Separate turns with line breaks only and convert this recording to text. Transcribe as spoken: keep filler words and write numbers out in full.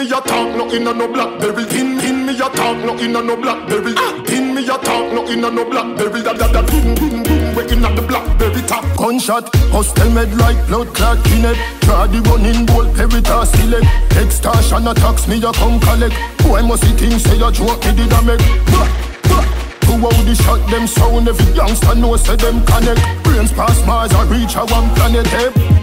me a talk, no inna no blackberry. Tin, tin me a talk, no inna no blackberry. Tin me a talk, no inna no blackberry. Da da da, tin, tin, tin, we inna the blackberry top. Gunshot, hostel med like blood clot in it. Try the running ball, peritas select. Extortion attacks me a come collect. Boy must see things say a joke me did a make. Who how the shot them sound, every youngster know say them connect. Brains pass Mars and reach a one planet, eh?